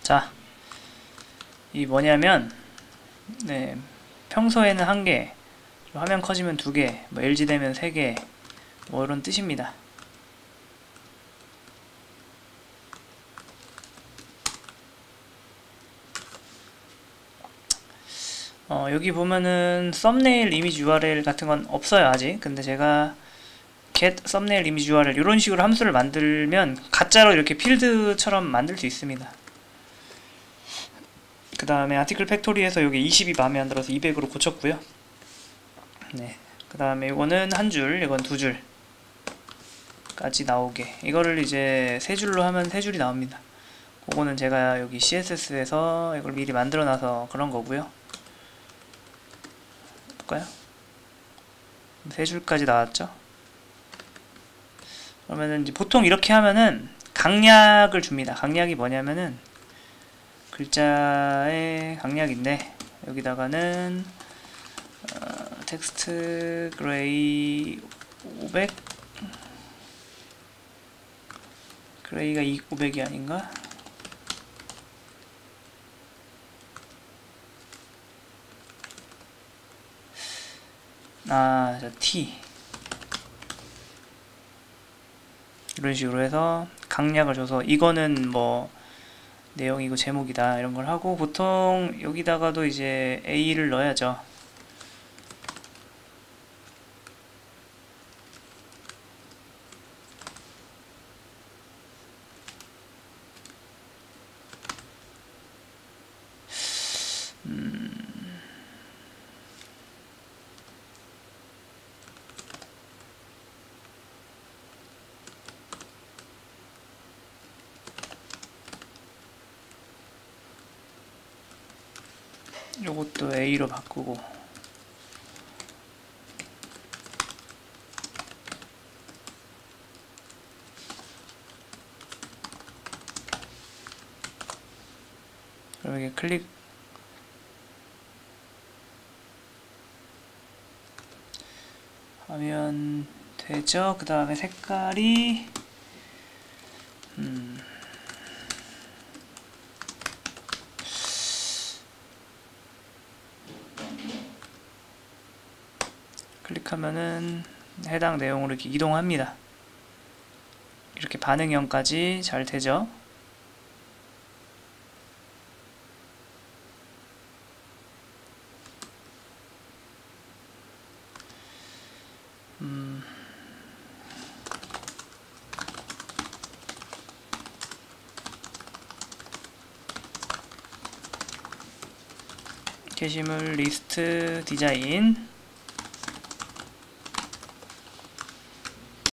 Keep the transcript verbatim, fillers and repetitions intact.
자, 이 뭐냐면 네, 평소에는 한 개, 화면 커지면 두 개, 뭐 엘지 되면 세 개, 뭐 이런 뜻입니다. 어, 여기 보면은 썸네일 이미지 유알엘 같은 건 없어요 아직. 근데 제가 get 썸네일 이미지 유알엘 이런 식으로 함수를 만들면 가짜로 이렇게 필드처럼 만들 수 있습니다. 그 다음에 아티클 팩토리에서 여기 이십이 마음에 안 들어서 이백으로 고쳤고요. 네. 그 다음에 이거는 한 줄, 이건 두 줄까지 나오게. 이거를 이제 세 줄로 하면 세 줄이 나옵니다. 그거는 제가 여기 씨에스에스에서 이걸 미리 만들어 놔서 그런 거고요. 볼까요? 세 줄까지 나왔죠? 그러면은 이제 보통 이렇게 하면은 강약을 줍니다. 강약이 뭐냐면은 글자의 강약인데 여기다가는 어, 텍스트 그레이 오백 그레이가 오백이 아닌가? 아, 자, T 이런 식으로 해서 강약을 줘서 이거는 뭐 내용이고 제목이다 이런 걸 하고, 보통 여기다가도 이제 A를 넣어야죠. 음... 요것도 A로 바꾸고, 그럼 이게 클릭 하면 되죠. 그 다음에 색깔이 음 클릭하면은 해당 내용으로 이렇게 이동합니다. 이렇게 반응형까지 잘 되죠. 음 게시물 리스트 디자인